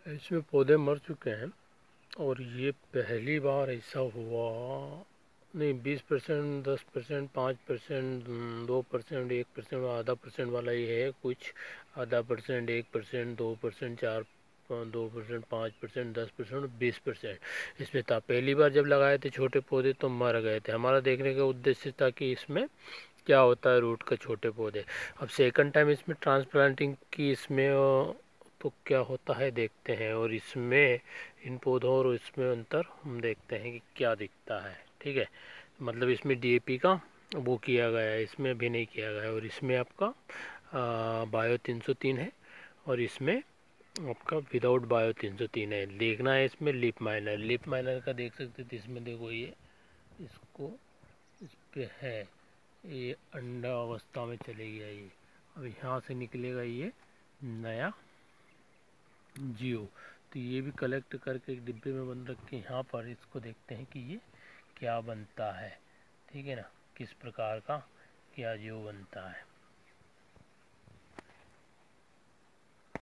इसमें पौधे मर चुके हैं और ये पहली बार ऐसा हुआ नहीं। 20%, 10%, 5%, 2%, 1%, आधा परसेंट वाला ये है कुछ। आधा परसेंट, 1%, 2%, 2%, 5%, 10% और 20% इसमें था। पहली बार जब लगाए थे छोटे पौधे तो मर गए थे। हमारा देखने का उद्देश्य था कि इसमें क्या होता है रूट का छोटे पौधे। अब सेकंड टाइम इसमें ट्रांसप्लांटिंग की, इसमें तो क्या होता है देखते हैं। और इसमें इन पौधों और इसमें अंतर हम देखते हैं कि क्या दिखता है। ठीक है, मतलब इसमें डीएपी का वो किया गया है, इसमें भी नहीं किया गया है। और इसमें आपका बायो 303 है और इसमें आपका विदाउट बायो 303 है। देखना है इसमें लिप माइनर का देख सकते थे। इसमें देखो ये इसको इस पे है, ये अंडा अवस्था में चले गया। ये अब यहाँ से निकलेगा ये नया जियो। तो ये भी कलेक्ट करके एक डिब्बे में बंद रख के यहाँ पर इसको देखते हैं कि ये क्या बनता है। ठीक है ना, किस प्रकार का क्या जियो बनता है।